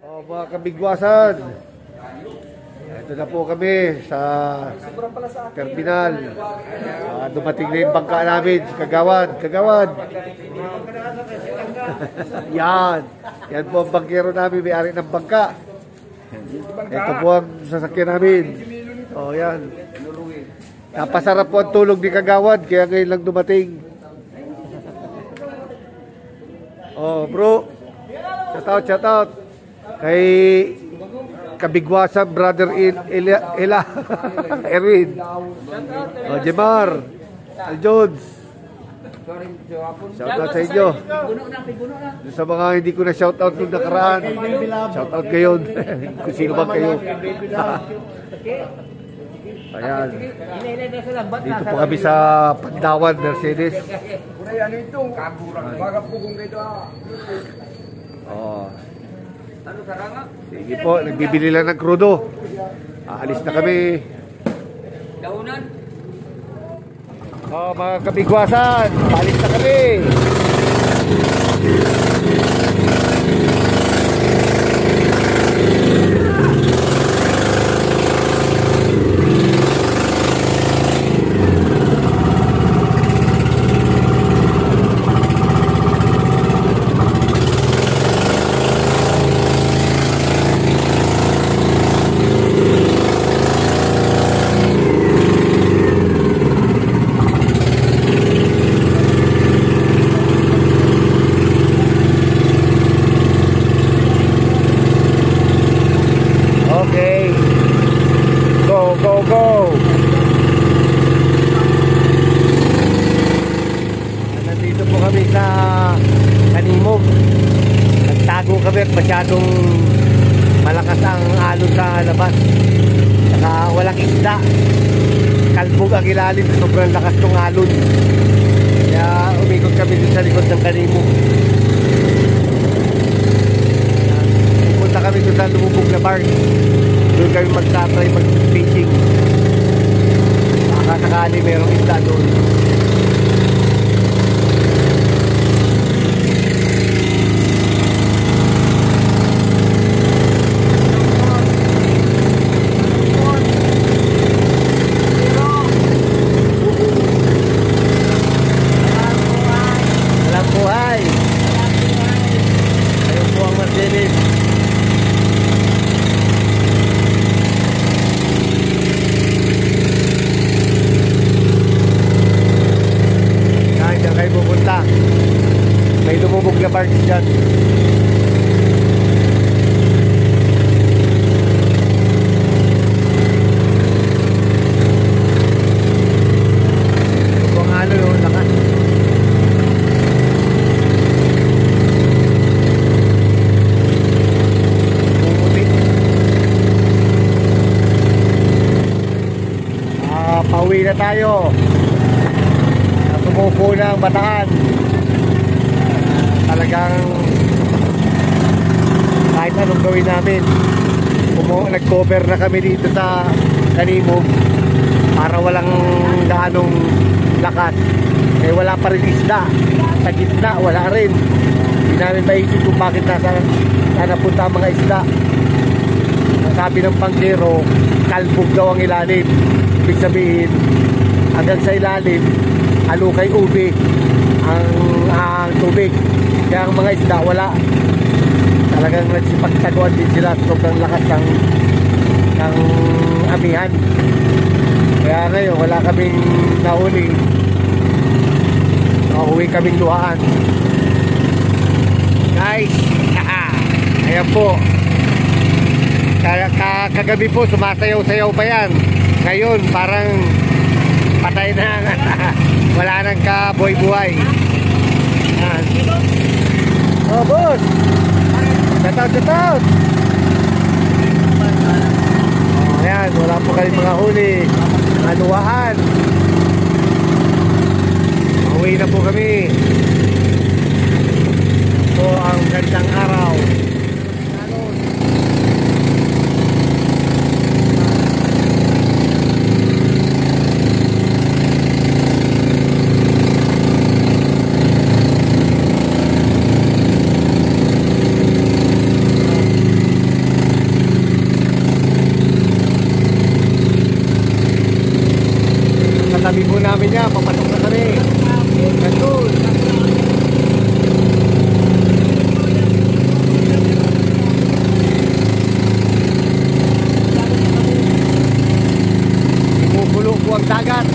Mga kabigwasan, ito na po kami sa terminal. Dumating na yung bangka namin, Kagawad. Yan po ang bangkero namin, may-ari ng bangka. Ito po ang sasakyan namin. Yan. Napasarap po ang tulog ni Kagawad, kaya ngayon lang dumating. Bro, shout out kay kabigwasan brother Ela Erwin, Jemar Aljones, shout out sa inyo. Sa mga hindi ko na shout out nung nakaraan, shout out ngayon kung sino ba kayo. Ayan, dito po kami sa Pandawan, Mercedes. Sige po, nagbibili lang ng krudo. Aalis na kami. Mga kabigwasan, aalis na kami. Go! Nandito po kami sa Kanimog. Nagtago kami at masyadong malakas ang alon sa labas. Saka walang isda. Kalbog ang ilalim, sobrang lakas ng alon. Kaya umikot kami dun sa likod ng Kanimog. Pupunta kami dun sa lumubog na bar. Doon kami magtatry mag-fishing. Baka sakali merong isda doon. Walang buhay. Ayun po ang Mercedes. Kayo pupunta, may lumubog na parts dyan. Kung ano yun, lakas. Pumuti. Pauwi na tayo. Sumuko na ang Bataan. Talagang kahit anong gawin namin, nag-cover na kami dito sa Kanimog para walang gaanong lakas. Wala pa rin isda sa gitna, wala rin. Hindi namin maisip kung bakit napunta ang mga isda. Ang sabi ng panggero, kalbog daw ang ilalim. Ibig sabihin, hanggang sa ilalim alukay ube ang tubig, kaya ang mga isda wala. Talagang nagsipagtaguan din sila, sobrang lakas ng amihan. Kaya ngayon wala kaming nahuli, nauwi kaming luhaan guys. Ayan po, kagabi po sumasayaw-sayaw pa yan. Ngayon parang patay na. Wala nang kabuhay-buhay. Boss, shout out. Ayan, wala po kayong mga huli, anuwaan. Mauwi na po kami. Ito ang gandang araw. sabi niya, papasok na kami. Nandun. Bumubulo po ang dagat.